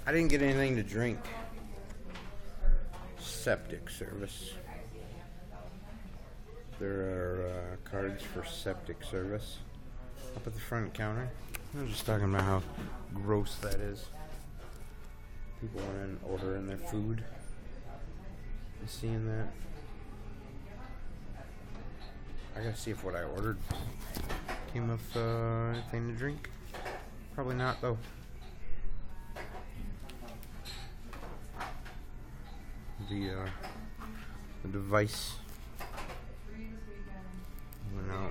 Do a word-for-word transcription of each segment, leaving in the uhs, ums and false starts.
I didn't get anything to drink. Septic service. There are uh, cards for septic service up at the front counter. I was just talking about how gross that is. People are in ordering their food. You seeing that? I gotta see if what I ordered came with uh, anything to drink. Probably not, though. The uh, the device went out.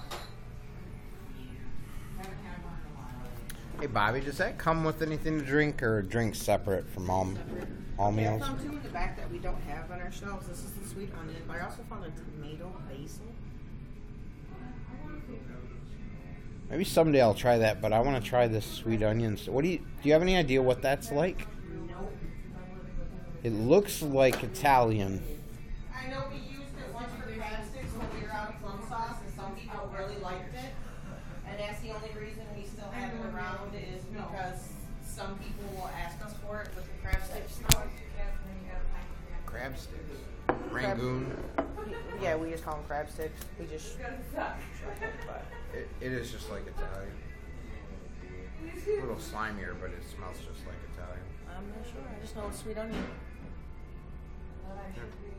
Hey Bobby, does that come with anything to drink or drink separate from all all meals? I found two in the back that we don't have on our shelves. This is the sweet onion, but I also found a tomato basil. Maybe someday I'll try that, but I want to try this sweet onions. What do you do? You have any idea what that's like? Nope. It looks like Italian. I know we used it once for crab sticks when we were out of plum sauce, and some people really liked it. And that's the only reason we still have it around is because some people will ask us for it with the crab sticks. Crab sticks. Rangoon. Yeah, we just call them crab sticks. We just. It, it is just like Italian. A little slimier, but it smells just like Italian. I'm not sure. I just know it's sweet onion. Yeah.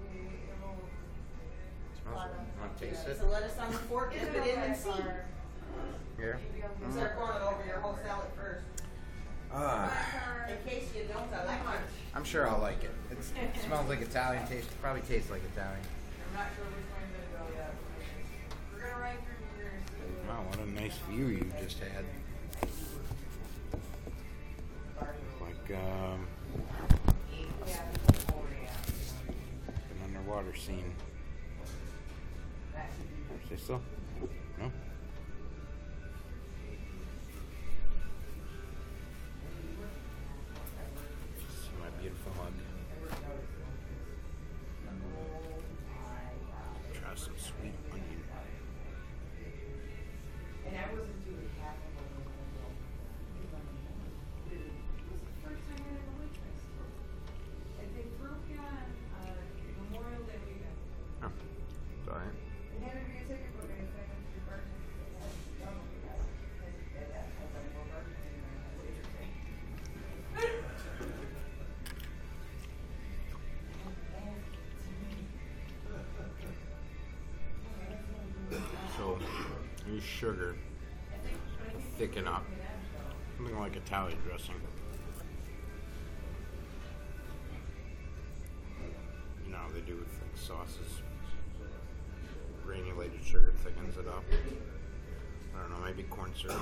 Smells good. Want to taste it? So let us on the fork, dip it in and see. Yeah. And start pouring it over your whole salad first. Uh, In case you don't, I like it. I'm sure I'll like it. It's, it smells like Italian. Taste probably tastes like Italian. I'm not sure which one's going to go yet. We're going to run through yours. Wow, what a nice view you just had. Like um, an underwater scene. Stay still? No? See my beautiful hug. Try some sweet onion. And I wasn't doing half of it. It was the first time I ever went to school. And they broke it on uh, Memorial Day weekend. Oh, sorry. They had to be a ticket for me to sign up for your birthday. So, use sugar to thicken up. Something like Italian dressing. You know how they do with like sauces. Granulated sugar thickens it up. I don't know, maybe corn syrup.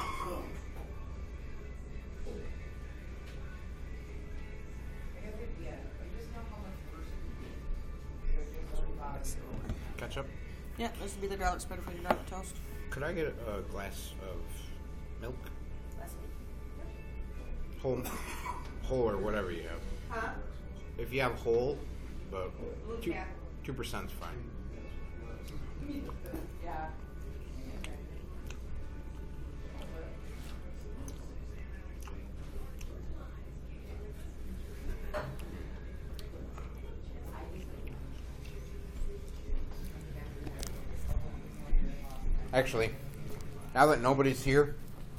Ketchup? Yeah, this would be the garlic spread for your garlic toast. Could I get a glass of milk? Whole, whole or whatever you have. Huh? If you have whole, but two two percent's fine. Yeah. Actually, now that nobody's here,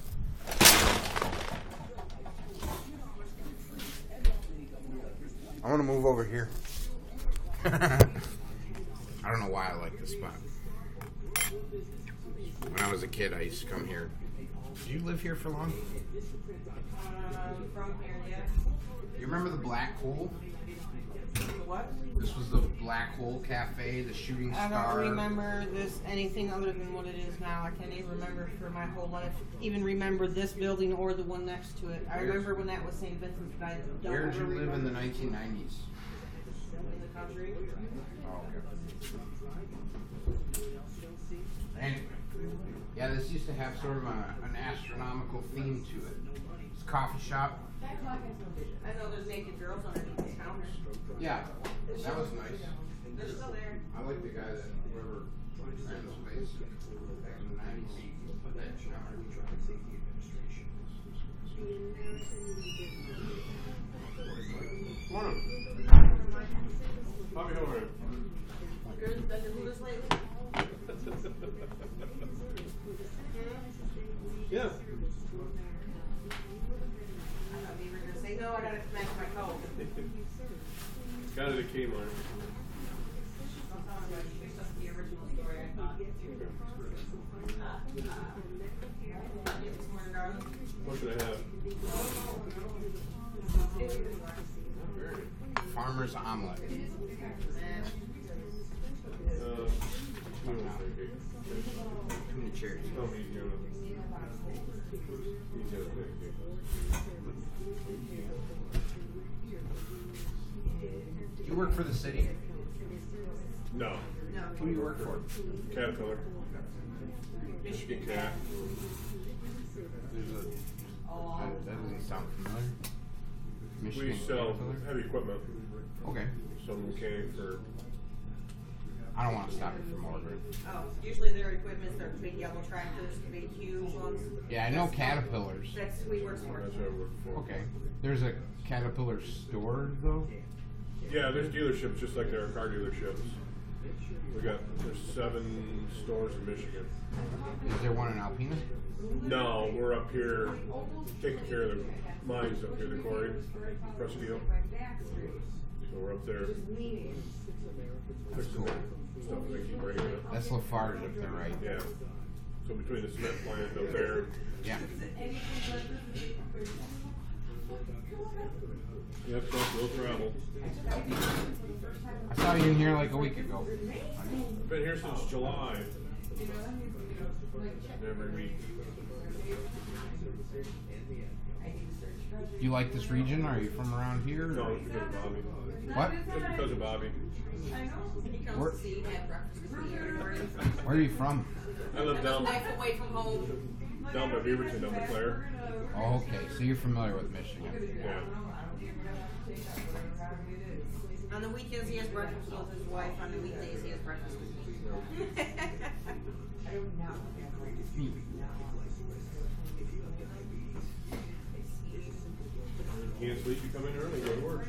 I want to move over here. I don't know why I like this spot. When I was a kid, I used to come here. Did you live here for long? Um, from here, yeah. You remember the Black Hole? What? This was the Black Hole Cafe, the Shooting I Star. don't remember this anything other than what it is now. I can't even remember for my whole life. Even remember this building or the one next to it. I Where's- remember when that was Saint Vincent's, but I don't Where did you ever live in the remember. nineteen nineties? In the country. Oh, okay. Anyway, yeah, this used to have sort of a, an astronomical theme to it. It's a coffee shop. I know there's naked girls underneath the counter. Yeah, that was nice. They're still there. I like the guy that whoever ran this place back in the nineties put that counter. Morning. Bobby, how are you? Good, been to Hooters lately? Yeah. I thought you were gonna say, no, I gotta smash my coat. Got it at Kmart. Don't tell anybody, it's just the original story I thought. This morning, darling. What should I have? Farmer's omelet. Uh, you know, Too many chairs. tell me, you know. You get it there. You work for the city? No. Who do you work for? Caterpillar. Michigan cat. There's a, that, that doesn't sound familiar. Michigan We sell Caterpillar? heavy equipment. Okay. Some mechanic for. I don't want to stop you from ordering. Oh, usually their equipment's their big yellow tractors, the big huge ones. Yeah, I know Caterpillars. That's who he works for. That's what I work for. Okay. There's a Caterpillar store though? Yeah, there's dealerships just like there are car dealerships. We got there's seven stores in Michigan. Is there one in Alpena? No, we're up here taking care of the mines up here, the quarry, Crestfield. So we're up there fixing the stuff that they keep bringing up. That's Lafarge up there, right? Yeah. So between the cement plant up there. Yeah. Yep, so we'll travel. I saw you in here like a week ago. Been here since July. Every week. You like this region? Are you from around here? No, it's because of Bobby. What? Just because of Bobby. He comes Where- to see, had breakfast with me every morning. Where are you from? I live down Life away from home. down by Beaverton, down by Claire. Oh, okay. So you're familiar with Michigan. Yeah. On the weekends, he has breakfast with his wife. On the weekdays, he has breakfast with me. You can't sleep, you come in early, go to work.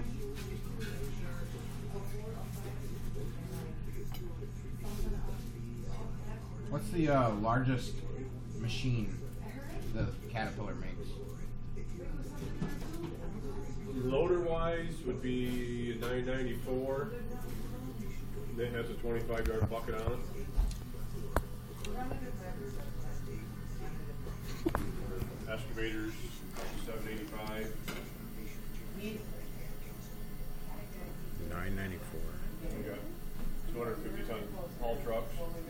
What's the uh, largest machine the Caterpillar makes? Loader wise would be a nine ninety-four. And it has a twenty-five yard bucket on it. Excavators, seven eighty-five. nine ninety-four. We got two hundred fifty ton haul trucks.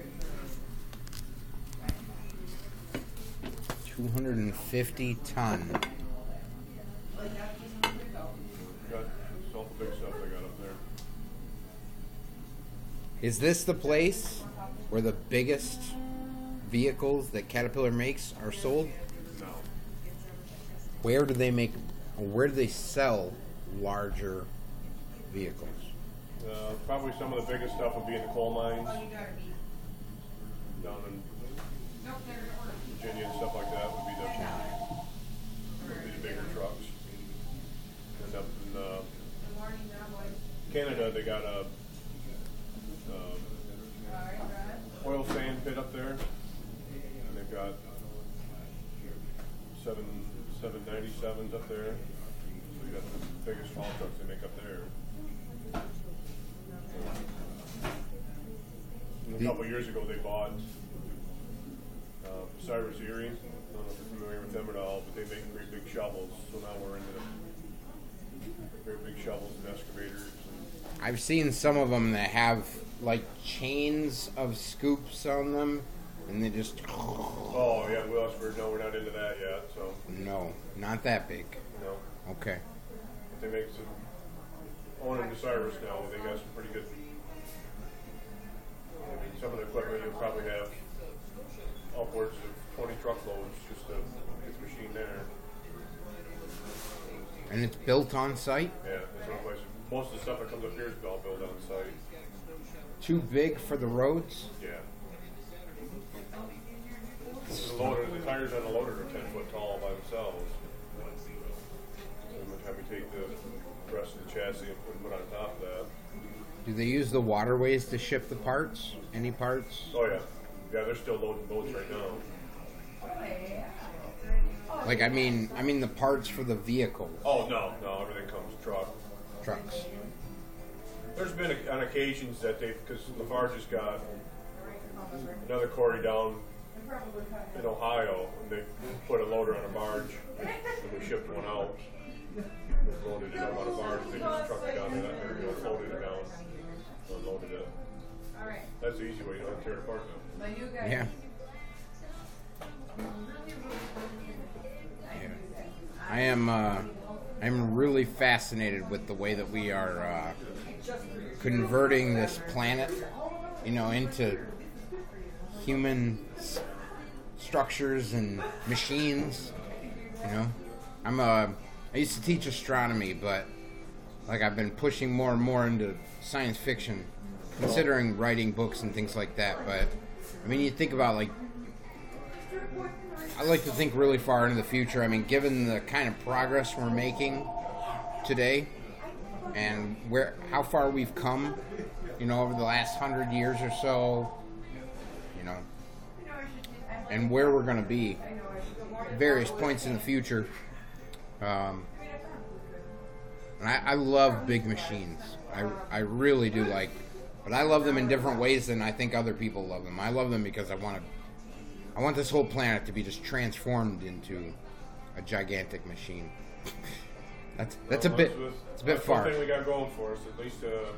two hundred fifty ton. We got all the big stuff they got up there. Is this the place where the biggest vehicles that Caterpillar makes are sold? No. Where do they make, or where do they sell larger vehicles? Uh, probably some of the biggest stuff would be in the coal mines. Down in Virginia and stuff like that would be the, would be the bigger trucks. And up in uh, Canada, they got a uh, oil sand pit up there, and they've got seven seven ninety sevens up there. So you got the biggest haul trucks they make up there. And a couple of years ago, they bought uh, Cyrus Erie. I don't know if you're familiar with them at all, but they make great big shovels. So now we're into the great big shovels and excavators. And I've seen some of them that have like chains of scoops on them, and they just. oh yeah, Willisford. No, we're not into that yet. So No, not that big. no, Okay. but they make some. Owning the Cyrus now, they got some pretty good. I mean, some of the equipment you'll probably have upwards of twenty truckloads just to get the machine there. And it's built on site? Yeah, that's one place. Most of the stuff that comes up here is all built on site. Too big for the roads? Yeah. The loader, the tires on the loader are ten foot tall by themselves. And by the time we take the rest of the chassis chassis and put, put on top of that. Do they use the waterways to ship the parts? Any parts? Oh yeah, yeah, they're still loading boats right now. Like I mean, I mean the parts for the vehicle Oh no, no, everything comes truck. trucks. There's been a, on occasions that they, because Lafarge just got another quarry down in Ohio, and they put a loader on a barge, and we shipped one out. We loaded it up on a barge, and they just trucked it down to that, or you know, floated it down, unloaded it. That's the easy way, you don't have to tear it apart now. Yeah. Yeah. I am. Uh, I'm really fascinated with the way that we are uh, converting this planet, you know, into human s- structures and machines. You know, I'm a. I used to teach astronomy, but like I've been pushing more and more into science fiction, considering writing books and things like that. But I mean, you think about like. I like to think really far into the future. I mean, given the kind of progress we're making today, and where how far we've come, you know, over the last hundred years or so, you know, and where we're going to be at various points in the future. Um, and I, I love big machines. I, I really do like, but I love them in different ways than I think other people love them. I love them because I want to. I want this whole planet to be just transformed into a gigantic machine. that's that's Well, a bit that's- it's a bit that's far. One thing we got going for us, at least uh,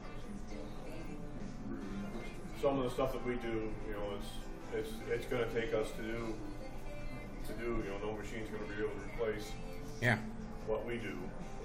some of the stuff that we do, you know, it's it's it's going to take us to do to do. You know, no machine's going to be able to replace Yeah. what we do.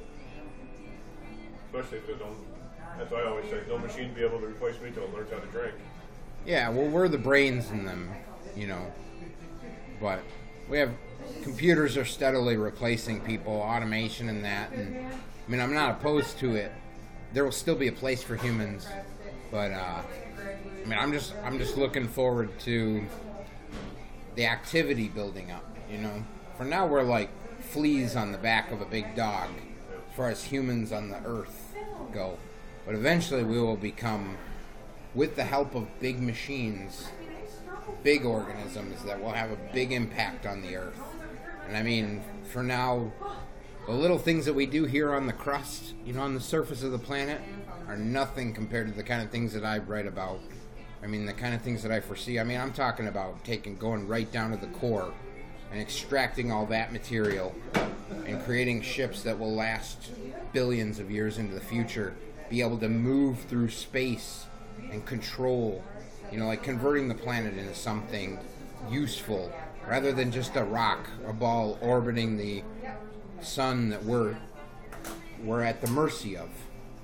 Especially if they don't. That's why I always say, no machine be able to replace me until it learns how to drink. Yeah, well, we're the brains in them, you know. But we have computers are steadily replacing people, automation and that. And I mean, I'm not opposed to it. There will still be a place for humans, but uh, I mean, I'm just I'm just looking forward to the activity building up. You know, for now we're like fleas on the back of a big dog, as far as humans on the earth go. But eventually we will become, with the help of big machines, big organisms that will have a big impact on the earth. And I mean, for now, the little things that we do here on the crust, you know, on the surface of the planet, are nothing compared to the kind of things that I write about. I mean, the kind of things that I foresee. I mean, I'm talking about taking, going right down to the core and extracting all that material and creating ships that will last billions of years into the future, be able to move through space and control, you know, like converting the planet into something useful rather than just a rock, a ball orbiting the sun that we're we're at the mercy of.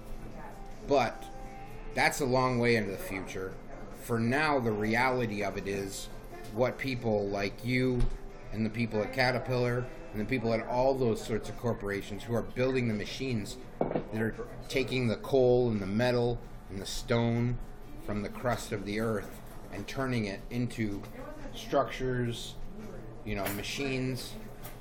But that's a long way into the future. For now, the reality of it is what people like you and the people at Caterpillar and the people at all those sorts of corporations who are building the machines that are taking the coal and the metal and the stone from the crust of the earth and turning it into structures, you know, machines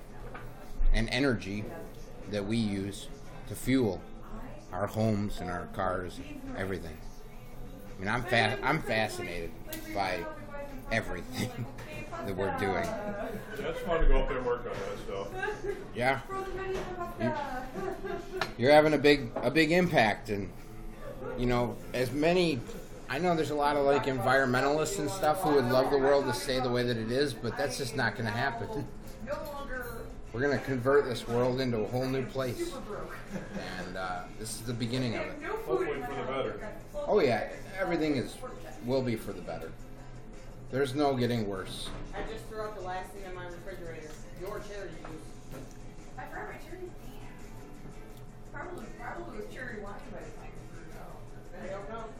and energy that we use to fuel our homes and our cars, everything. I mean, I'm fa- I'm fascinated by everything that we're doing. That's fun to go up there and work on that stuff. Yeah, you, you're having a big a big impact, and you know, as many. I know there's a lot of like environmentalists and stuff who would love the world to stay the way that it is, but that's just not going to happen. We're going to convert this world into a whole new place, and uh, this is the beginning of it. Hopefully for the better. Oh yeah, everything is will be for the better. There's no getting worse. I just threw out the last thing in my refrigerator. Your cherry juice. I brought my cherry. Probably, probably with cherry wine by the time we threw it out. I don't know.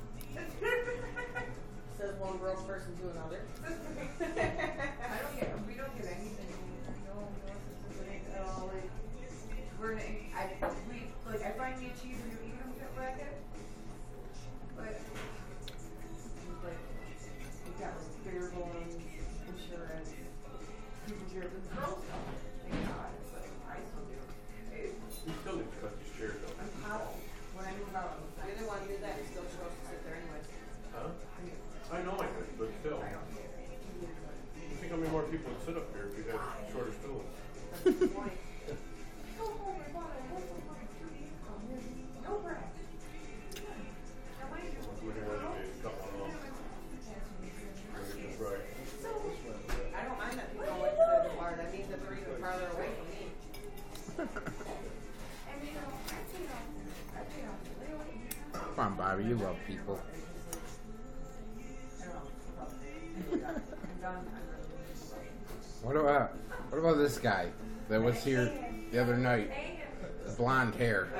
Says one gross person to another. I don't get. We don't get anything. No, no assistance at all. Like, we're gonna. I we like. I find me a cheese and you don't get bracket. But like, we got like bare bones insurance. Come on, Bobby, you love people. What about what about this guy that was here the other night? Blonde hair.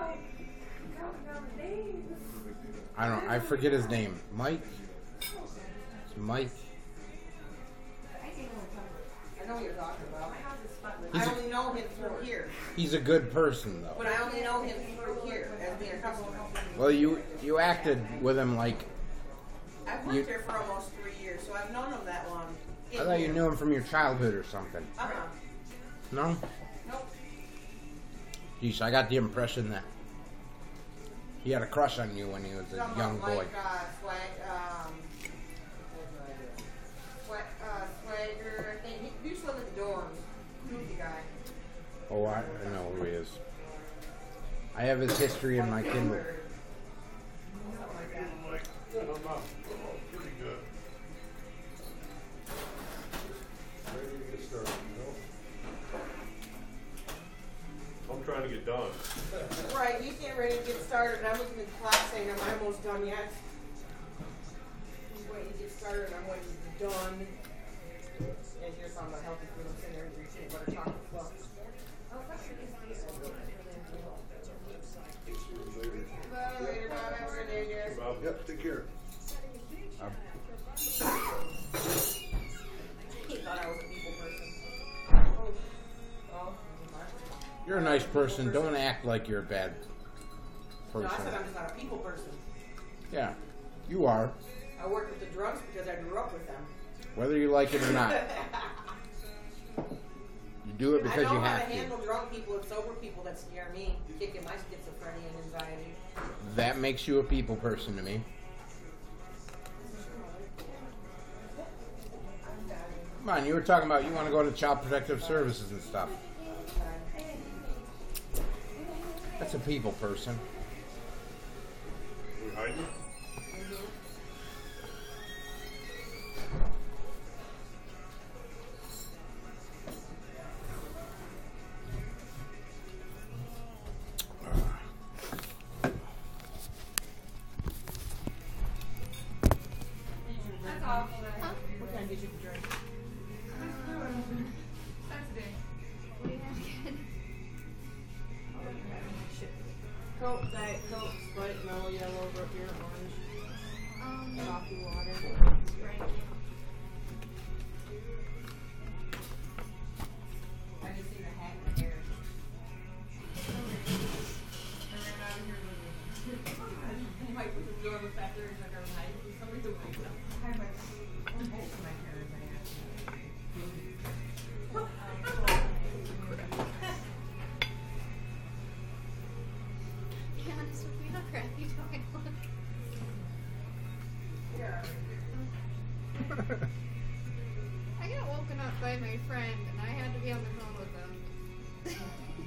I don't. I forget his name. Mike. It's Mike. I know what you're talking about. He's I a- only know him through here, He's a good person, though. but I only know him through here as being a customer. Well, you you acted with him like I've You- worked here for almost three years, so I've known him that long. I thought you knew him from your childhood or something. Uh-huh. No? Nope. Geez, I got the impression that he had a crush on you when he was a Talking young about boy. Like, uh, swag, um, swag, uh, swagger, I think. He used to live in the dorms. Who's the guy? Oh, I, I know who he is. I have his history in my Kindle. Something like that. Like, good, I'm not. Pretty good. Ready to get started, you know? I'm trying to get done. Right, he's getting ready to get started, and I'm looking at the clock saying I'm almost done yet. He's waiting to get started, I'm waiting to be done. And here's talking about healthy food, I'm sitting there eating peanut butter chocolate fluff. Bye, later, bye, have a good day, guys. Rob? Yep, take care. Um, He thought I was a people person. Oh, oh, You're a nice person. Don't act like you're a bad no, I person. said I'm just not a people person. Yeah, you are. I work with the drunks because I grew up with them. Whether you like it or not. You do it because I know you how have to to. handle drunk people and sober people that scare me, kicking my schizophrenia and anxiety. That makes you a people person to me. Come on, you were talking about you want to go to Child Protective Services and stuff. That's a people person. We hiding? That's all. Huh? What kind did you drink? Saturday. What do you have again? Coke, Diet Coke, Sprite, mellow yellow, root beer, orange, Um, coffee, water. Sprite. I just seen a hat in the air. You might put the door on the back there and like I'm hiding from somebody who might know. I have my both of my parents I have. Be honest with me, how crappy do I look? Yeah. I got woken up by my friend and I had to be on the phone with them.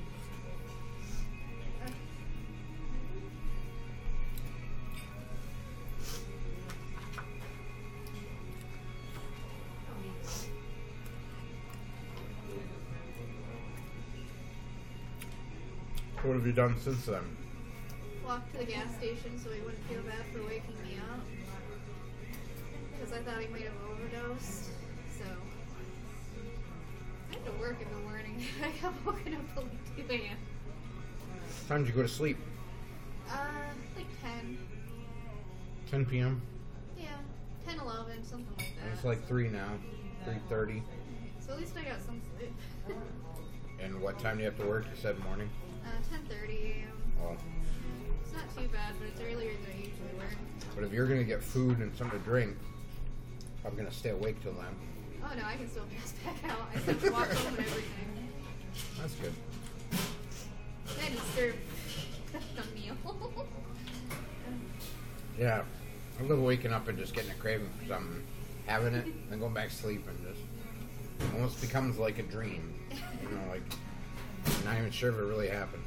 What have you done since then? Walked to the gas station so he wouldn't feel bad for waking me up. Because I thought he might have overdosed. So I had to work in the morning. I got woken up at like two a.m. What time did you go to sleep? Uh, like ten. ten p.m. Yeah, ten, eleven, something like that. It's like three now. three thirty. So at least I got some sleep. And what time do you have to work? You said morning? uh, ten thirty a.m. Oh. It's not too bad, but it's earlier than I usually work. But if you're going to get food and something to drink, I'm going to stay awake till then. Oh no, I can still pass back out. I still walk home and everything. That's good. I just serve a meal. Yeah. I love waking up and just getting a craving for something, having it, then going back to sleep and just almost becomes like a dream. You know, like not even sure if it really happened.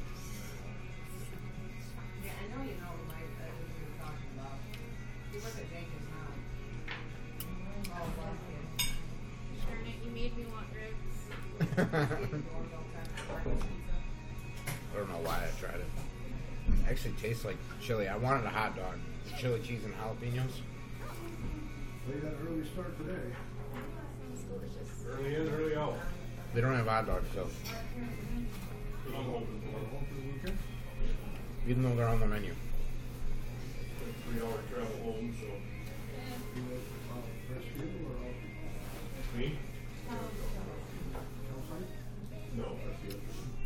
Yeah, I know you know what my uh, what you're talking about. You look at Jenkins now. Oh, well, yeah. Darn it, you made me want ribs. I don't know why I tried it. Actually tastes like chili. I wanted a hot dog. Chili cheese and jalapenos. We got an early start today. Sounds delicious. Early in, early out. They don't have hot dogs, so But I'm hoping for Home for the weekend? even though they're on the menu. a three hour travel home, so. You want, uh, rescue or all? Me? Outside? No, that's it.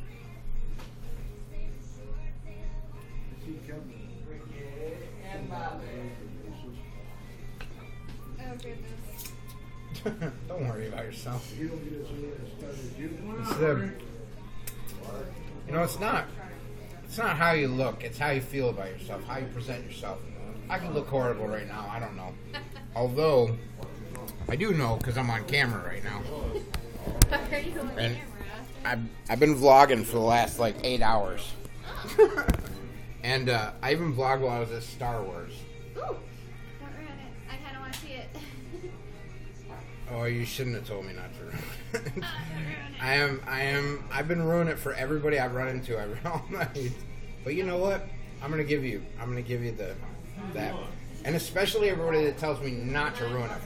I see Kevin. And Bob. Oh goodness. Don't worry about yourself. You don't get as early a start as you. It's the, you know, it's not. It's not how you look. It's how you feel about yourself. How you present yourself. I could look horrible right now. I don't know. Although, I do know because I'm on camera right now. Why are you on And camera? I've I've been vlogging for the last like eight hours. And uh, I even vlogged while I was at Star Wars. Ooh, don't ruin it. I kind of want to see it. Oh, you shouldn't have told me not to ruin it. Ah, don't ruin it. I am, I am, I've been ruining it for everybody I've run into every all night. But you know what? I'm gonna give you, I'm gonna give you the that, and especially everybody that tells me not to ruin it.